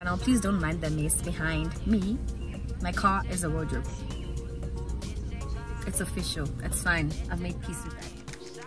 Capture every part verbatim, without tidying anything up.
Now please don't mind the mess behind me. My car is a wardrobe. It's official. It's fine. I've made peace with that.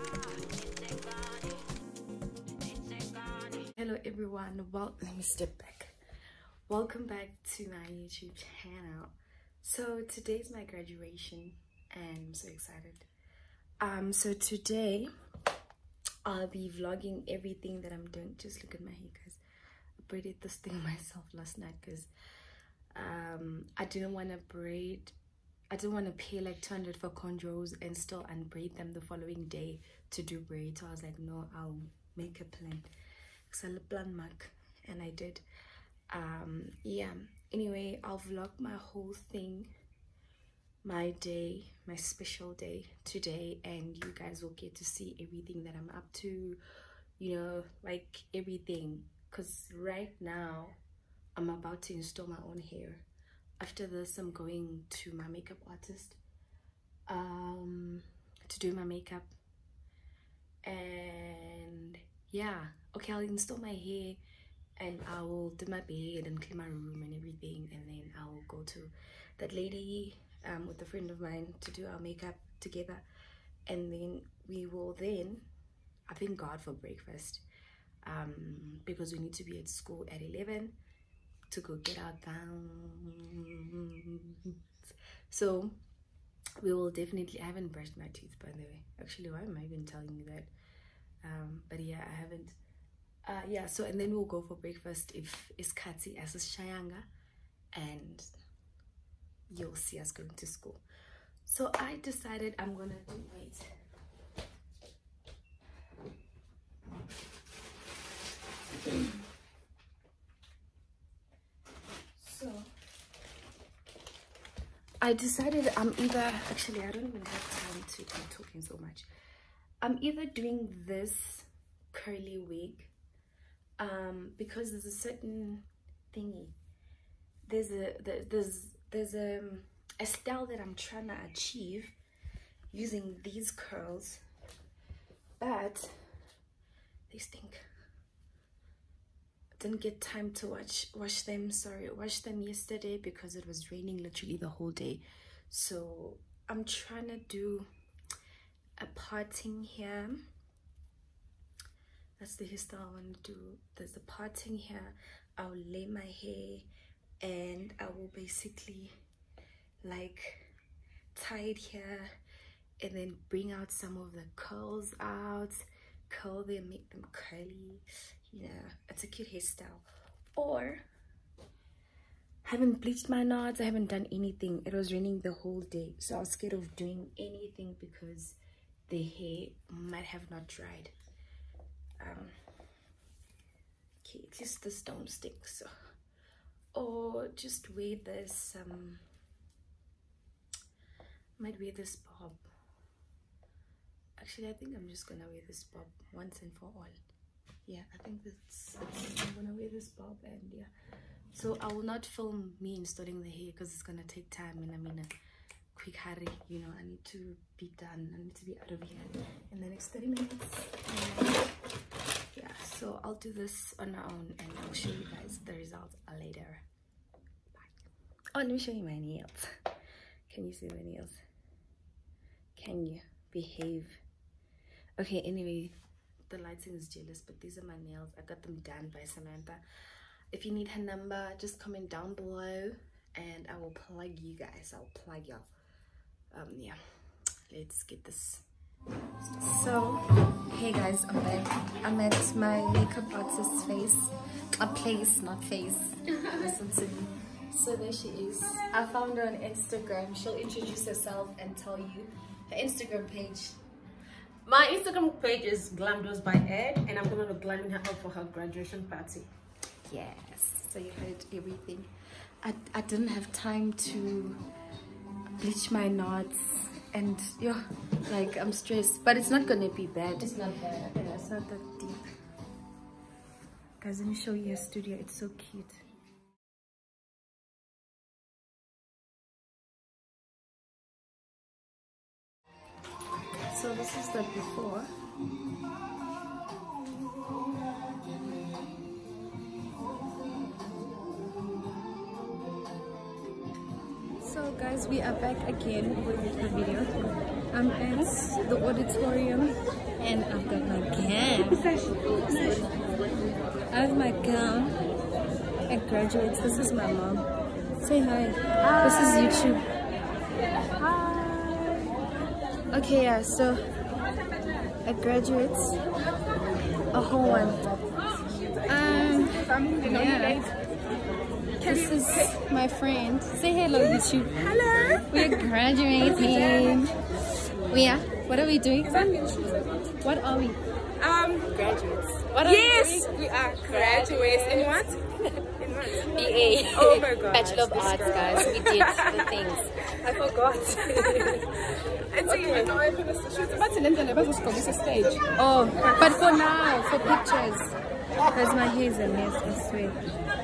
Hello everyone. Well, let me step back. Welcome back to my YouTube channel. So today's my graduation and I'm so excited. Um, so today I'll be vlogging everything that I'm doing. Just look at my hair, guys. I braided this thing myself last night because um, I didn't want to braid. I didn't want to pay like two hundred for cornrows and still unbraid them the following day to do braid. So I was like, no, I'll make a plan. So I plan mark, and I did. Um, yeah. Anyway, I'll vlog my whole thing, my day, my special day today, and you guys will get to see everything that I'm up to, you know, like everything. Because right now I'm about to install my own hair. After this I'm going to my makeup artist um to do my makeup, and yeah, okay, I'll install my hair and I will do my bed and clean my room and everything, and then I will go to that lady um with a friend of mine to do our makeup together, and then we will then I thank God for breakfast um because we need to be at school at eleven to go get our gowns. So we will definitely, I haven't brushed my teeth, by the way. Actually, why am I even telling you that? Um but yeah, I haven't. Uh yeah, so and then we'll go for breakfast if iskhathi asishayanga, and you'll see us going to school. So I decided I'm gonna do wait so I decided I'm either, actually I don't even have time to keep talking so much. I'm either doing this curly wig um because there's a certain thingy, there's a there, there's there's a, a style that I'm trying to achieve using these curls, but they stink. Didn't get time to watch wash them. Sorry, washed them yesterday because it was raining literally the whole day. So I'm trying to do a parting here. That's the hairstyle I want to do. There's a parting here. I'll lay my hair and I will basically like tie it here and then bring out some of the curls out, curl them, make them curly. Yeah, it's a cute hairstyle. Or haven't bleached my knots, I haven't done anything. It was raining the whole day, so I was scared of doing anything because the hair might have not dried. Um okay, at least this don't stick. So or just wear this um might wear this bob. Actually, I think I'm just gonna wear this bob once and for all. Yeah, I think that's, that's I'm gonna wear this bob, and yeah, so I will not film me installing the hair because it's gonna take time and I'm in a quick hurry, you know. I need to be done, I need to be out of here in the next thirty minutes, and yeah, so I'll do this on my own and I'll show you guys the results later. Bye. Oh, let me show you my nails. Can you see my nails? Can you behave? Okay, anyway, the lighting is jealous, but these are my nails. I got them done by Samantha. If you need her number, just comment down below and I will plug you guys. I'll plug y'all. Um yeah, let's get this. So hey guys, I'm back. I'm at my makeup artist's face, a place, not face. Listen to me. So there she is. I found her on Instagram. She'll introduce herself and tell you her Instagram page. My Instagram page is Glamdos by Ed, and I'm gonna be glamming her up for her graduation party. Yes, so you heard everything. I, I didn't have time to bleach my knots, and yeah, like I'm stressed, but it's not gonna be bad. It's not bad. Yeah, it's not that deep. Guys, let me show you her studio. It's so cute. So this is the before. So guys, we are back again with a video. I'm at the auditorium and I've got my gown. I have my gown at graduates. This is my mom. Say hi. Hi. This is YouTube. Hi. Okay, yeah, so at graduates, a whole one. Um, yeah. This is my friend. Say hello, YouTube. Hello. We're graduating. We are. What are we doing? What are we? Um, graduates. What are yes, we doing? we are graduates. In what? In what? B A. Oh my god. Bachelor of Arts, guys. We did the things. I forgot. And so you know, I finished the shoot. But in the never just this stage. Oh, but for now, for pictures. Because my hair is a mess, I swear.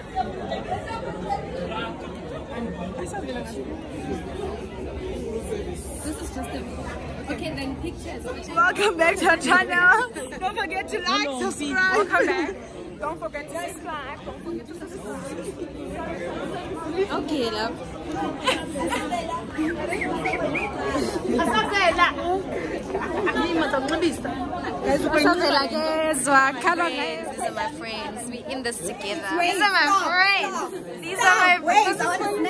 This is just a... Okay, then pictures. Welcome back to our channel. Don't forget to like, subscribe. Welcome back. Don't forget to subscribe. Don't forget to subscribe. Okay, love. These are my friends. We in this together. These are my friends. These are my friends.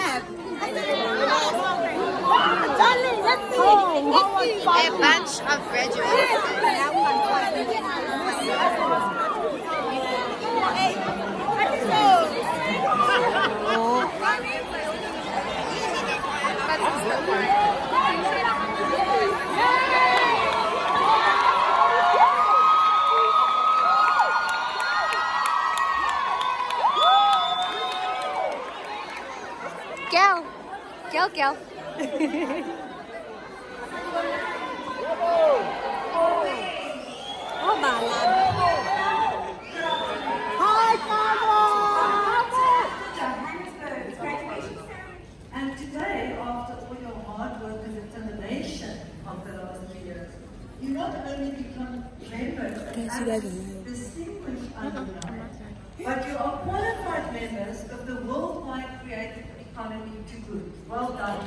A bunch of graduates. Girl, girl, girl. Oh, my love. Hi, Mama. And today, after all your hard work and determination of the last three years, you not only become members and distinguished alumni, but you are qualified members of the worldwide creative economy to good. Well done,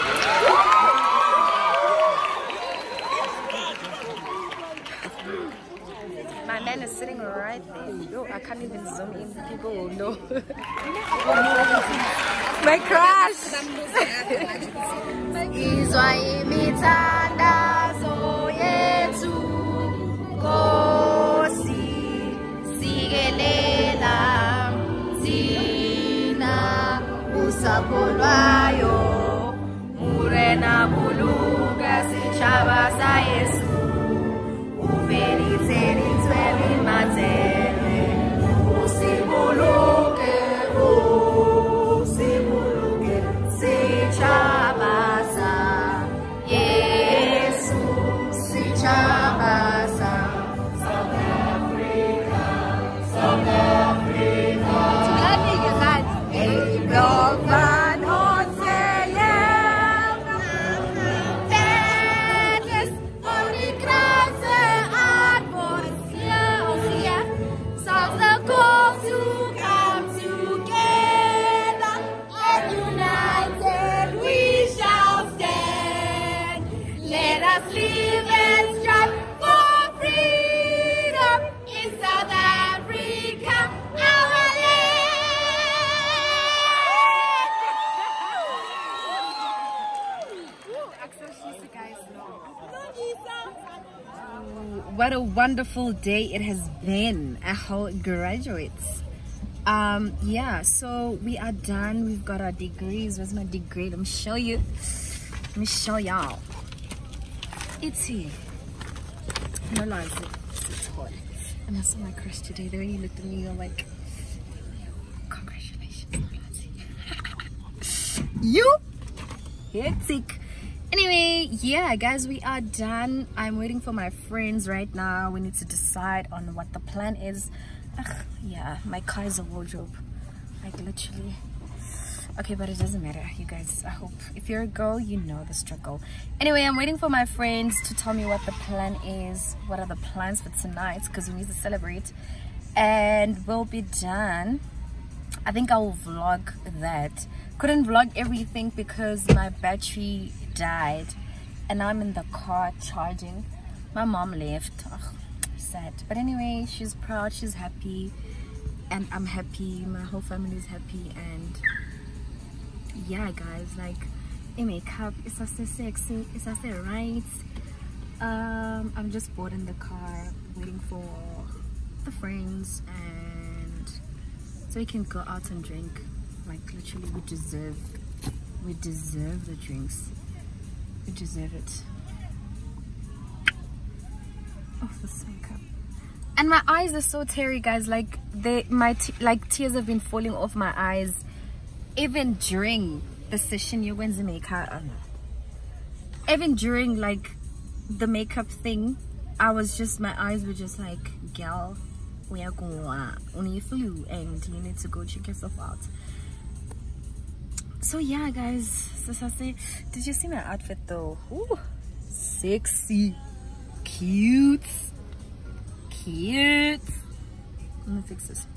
My man is sitting right there. Yo, I can't even zoom in. People will know. My crush. Izwa imithandazo yethu Nkosi sikelela thina usapho lwayo murena buluka sitshaba sa Yesu What a wonderful day it has been, our graduates. Um, yeah, so we are done. We've got our degrees. Where's my degree? Let me show you. Let me show y'all. It's here. No lies, it's hot. And I saw my crush today. The way he looked at me, you're like, congratulations. You hectic. Anyway, yeah guys, we are done. I'm waiting for my friends right now. We need to decide on what the plan is. Ugh, yeah, my car is a wardrobe, like literally. Okay, but it doesn't matter, you guys. I hope if you're a girl, you know the struggle. Anyway, I'm waiting for my friends to tell me what the plan is, what are the plans for tonight, because we need to celebrate, and we'll be done. I think I will vlog that couldn't vlog everything because my battery died, and now I'm in the car charging. My mom left. Ugh, sad. But anyway, she's proud, she's happy, and I'm happy. My whole family is happy. And yeah guys, like, a makeup is so sexy, it's so right. um I'm just bored in the car waiting for the friends, and so we can go out and drink. Like, literally, we deserve we deserve the drinks, we deserve it. Oh, this makeup. And my eyes are so teary, guys. Like, they my t like tears have been falling off my eyes even during the session. You when's the makeup? Even during like the makeup thing, I was just, my eyes were just like, girl, we are going on your flu and you need to go check yourself out. So yeah guys, so, so, so, did you see my outfit though? Ooh, sexy, cute, cute. Let me fix this.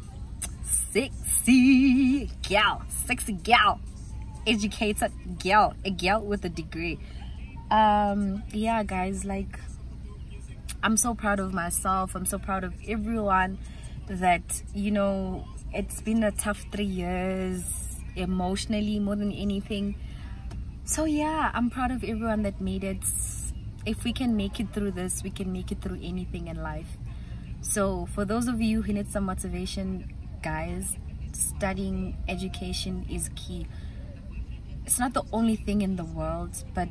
Sexy gal, sexy gal, educated gal, a gal with a degree. Um yeah guys, like, I'm so proud of myself. I'm so proud of everyone that, you know, it's been a tough three years emotionally more than anything. So yeah, I'm proud of everyone that made it. If we can make it through this, we can make it through anything in life. So for those of you who need some motivation, guys, studying, education is key. It's not the only thing in the world, but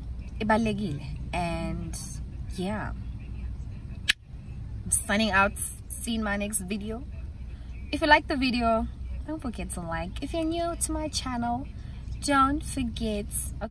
and yeah, I'm signing out. See you in my next video. If you like the video, don't forget to like. If you're new to my channel, don't forget